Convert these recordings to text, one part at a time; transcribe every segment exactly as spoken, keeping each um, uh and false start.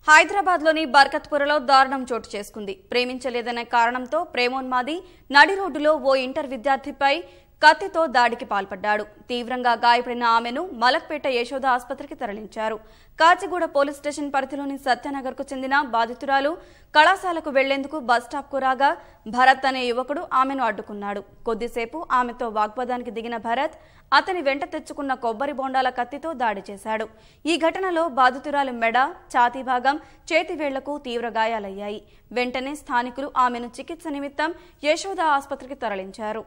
హైదరాబాద్లోని బర్కత్పురలో దారుణం చోటు చేసుకుంది. ప్రేమించలేదనే కారణంతో ప్రేమోన్మాది నడి రోడ్డులో ఓ ఇంటర్ విద్యార్థిపై కత్తితో దాడికి పాల్పడ్డాడు. తీవ్రంగా గాయపడిన ఆమెను మలక్పేట యశోద ఆసుపత్రికి తరలించారు. కాచిగూడ పోలీస్ స్టేషన్ పరిధిలోని సత్యనగర్ కు చెందిన బాధితురాలు కళాశాలకు వెళ్లేందుకు బస్టాప్ కు రాగా భరత్ అనే యువకుడు ఆమెను అడ్డుకున్నాడు. కొద్దిసేపు ఆమెతో వాగ్వాదానికి దిగిన భరత్ అతని వెంట తెచ్చుకున్న కొబ్బరి బొండాల కత్తితో దాడి చేశాడు. ఈ ఘటనలో బాధితురాలు మెడ, ఛాతీ భాగం, చేతి వేళ్లకు తీవ్ర గాయాలయ్యాయి. వెంటనే స్థానికులు ఆమెను చికిత్స నిమిత్తం యశోద ఆసుపత్రికి తరలించారు.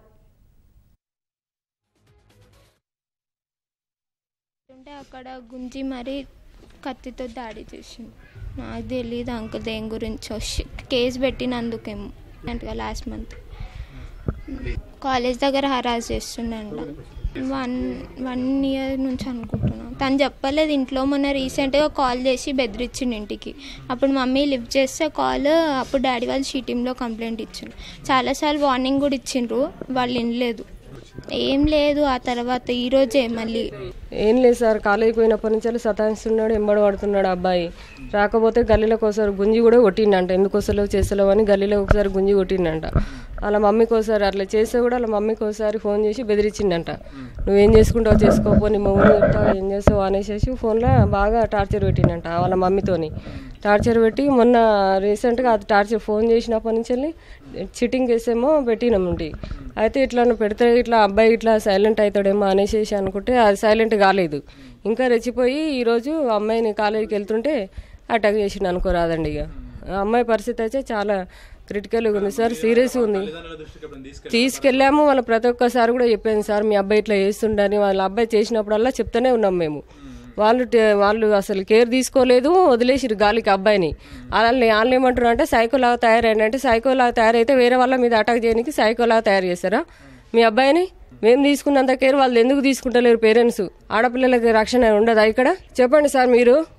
అక్కడ గుంజి మరీ కత్తితో దాడి చేసింది. నాకు తెలియదు అంకుల్ దేని గురించి వచ్చి కేసు పెట్టినందుకేమో అంటే లాస్ట్ మంత్ కాలేజ్ దగ్గర హరాస్ చేస్తుండంట. వన్ వన్ ఇయర్ నుంచి అనుకుంటున్నాను. తను చెప్పలేదు ఇంట్లో. మొన్న రీసెంట్గా కాల్ చేసి బెదిరించిండు ఇంటికి. అప్పుడు మమ్మీ లిఫ్ట్ చేస్తే కాల్, అప్పుడు డాడీ వాళ్ళు షీటీంలో కంప్లైంట్ ఇచ్చిండ్రు. చాలాసార్లు వార్నింగ్ కూడా ఇచ్చిండ్రు, వాళ్ళు వినలేదు. ఏం లేదు. ఆ తర్వాత ఈరోజే మళ్ళీ ఏం లేదు సార్, కాలేజీకి పోయినప్పటి నుంచి సతాయిస్తున్నాడు, ఎంబడి పడుతున్నాడు అబ్బాయి. రాకపోతే గల్లీలోకి ఒకసారి గుంజి కూడా కొట్టిండంట. ఎందుకు వస్తలేవు చేస్తలేవు అని గల్లీలో ఒకసారి గుంజి కొట్టిండంట. వాళ్ళ మమ్మీకి ఒకసారి అట్లా చేస్తే కూడా వాళ్ళ మమ్మీకి ఒకసారి ఫోన్ చేసి బెదిరించిండంట. నువ్వేం చేసుకుంటావు చేసుకోపో, నీ మొగుడు చెప్తావు, ఏం చేస్తావు అనేసి ఫోన్లో బాగా టార్చర్ పెట్టిండంట వాళ్ళ మమ్మీతోని. టార్చర్ పెట్టి మొన్న రీసెంట్గా అది టార్చర్ ఫోన్ చేసినప్పటి నుంచి వెళ్ళి చిట్టింగ్ చేసేమో పెట్టినామండి. అయితే ఇట్లా పెడితే ఇట్లా అబ్బాయి ఇట్లా సైలెంట్ అవుతాడేమో అనేసి అనుకుంటే అది సైలెంట్ కాలేదు. ఇంకా రెచ్చిపోయి ఈరోజు అమ్మాయిని కాలేజీకి వెళ్తుంటే అటాక్ చేసిండు అనుకోరాదండి. ఇక అమ్మాయి పరిస్థితి అయితే చాలా క్రిటికల్గా ఉంది సార్, సీరియస్గా ఉంది. తీసుకెళ్ళాము, వాళ్ళ ప్రతి ఒక్కసారి కూడా చెప్పాను సార్ మీ అబ్బాయి ఇట్లా చేస్తుండని. వాళ్ళ అబ్బాయి చేసినప్పుడల్లా చెప్తూనే ఉన్నాం మేము. వాళ్ళు వాళ్ళు అసలు కేర్ తీసుకోలేదు, వదిలేసిరు గాలికి అబ్బాయిని. వాళ్ళని వాళ్ళు ఏమంటారు అంటే సైకోలాగా తయారైంది. అంటే సైకోలాగా తయారైతే వేరే వాళ్ళ మీద అటాక్ చేయడానికి సైకోలాగా తయారు చేస్తారా మీ అబ్బాయిని? మేము తీసుకున్నంత కేర్ వాళ్ళు ఎందుకు తీసుకుంటలేరు పేరెంట్స్? ఆడపిల్లలకి రక్షణ ఉండదా ఇక్కడ? చెప్పండి సార్ మీరు.